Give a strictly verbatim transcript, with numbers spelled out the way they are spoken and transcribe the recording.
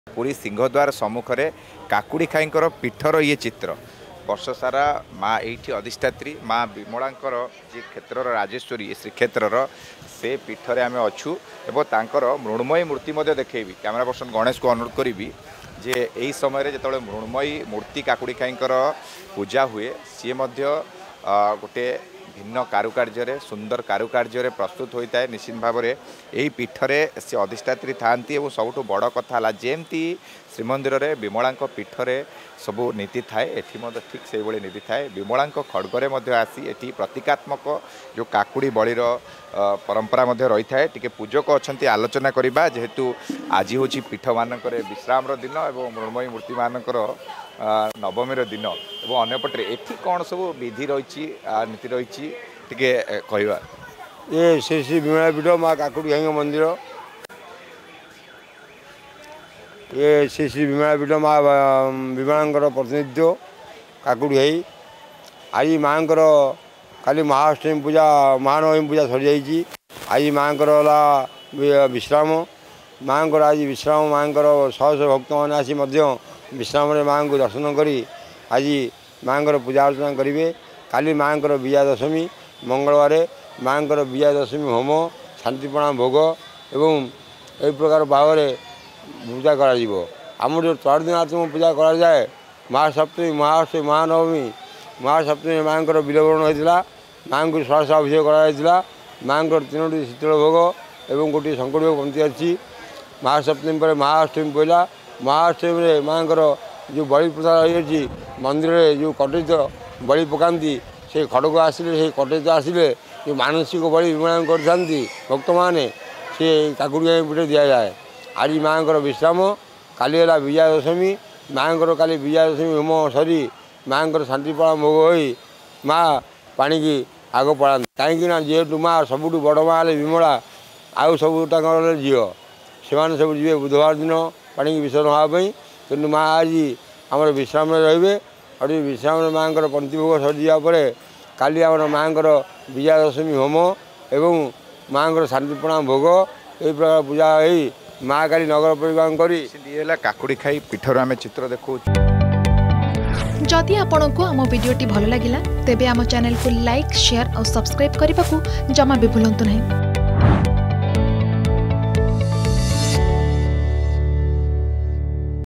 पुरी सिंहद्वार सम्मुख में काकुड़ी खाईंकर पीठर ये चित्र वर्ष सारा माँ ये अधिष्ठात्री माँ विमलांकर जी क्षेत्र राजेश्वरी श्रीक्षेत्र से पीठर आम अच्छू एवं मृण्मयी मूर्ति देखी कैमेरा पर्सन गणेश को अनुरोध करी जे यही समय जो मृण्मयी मूर्ति काकुड़ी खाईंकर पूजा हुए सी गोटे भिन्न कारुकार्य सुंदर कारुकार्य प्रस्तुत होता है। निश्चित भाव में यही पीठरे से अधिष्ठात्री था सबुठ बड़ कथा जमती श्रीमंदिर में विमला पीठरे सबू नीति थाए एठी ठीक से भाई नीति थाए। विमला खड़गरे आसी एठी प्रतीकात्मक जो काकुड़ी बड़ीर परंपरा रही है। टी पूजक अच्छा आलोचना करवा जेहेतु आज हूँ पीठ मानक विश्राम दिन और मृण्मयी मूर्ति मानकर नवमी दिन और अंपटे एठी कौन सब विधि रही नीति रही कहवा ये श्री श्री विमला पीठ माँ काकुड़ी खाई मंदिर ये श्री श्री विमला पीठ माँ विमला प्रतिनिधित्व काकुड़ी खाई आज माँ काली महाअष्टमी पूजा महानवमी पूजा सरी जाइए। आज माँ विश्राम माँ आज विश्राम माँ शह शह भक्त मैंने आसी विश्राम माँ को दर्शन करी आज माँ पूजा अर्चना करेंगे। काली माँ विजया दशमी मंगलवार माँ विजया दशमी होम शांतिपणा भोग एवं यही प्रकार भाव में पूजा करम जो तर्दिनात्म पूजा कराए महासप्तमी महाअष्टमी महानवमी महासप्तमी माँ बिलवरण होता माँ को षोड़श अभिषेक कराइला माँ तीनो शीतल भोग एवं गोटे संकट भोग पंक्ति अच्छी। महासप्तमी पर महाअष्टमी पहला महाअष्टमी माँ जो बलि प्रथा रही मंदिर में जो कटित बलि पकाती से खड़क आसिले से कटित आसिले जो मानसिक बलि विमला करती भक्त मैंने से काकुड़ी पीठ दि जाए। आज माँ विश्राम काली है विजया दशमी माँ काली विजया दशमी होम सरी माँ शांतिपणा भोग हो माँ पाणी की आग पड़ा कहीं जेहेतु माँ सबुठ बड़ माँ विमला आउ सब झील से सब जी बुधवार दिन पाणी की विसर्जन हाँपाई कि माँ आज आम विश्राम रे और विश्राम माँ पंक्ति भोग सरी जापर काली आम माँ विजया दशमी होम एवं माँ शांतिपणा भोग यही प्रकार पूजा हो माँ काली नगर परिवहन कर काकुड़ी खाई पीठर आम चित्र देखो। जदि आपंक आम भिडी भल लगा तेब आम चैनल को लाइक शेयर और सब्सक्राइब करने को जमा भी भूलु नहीं।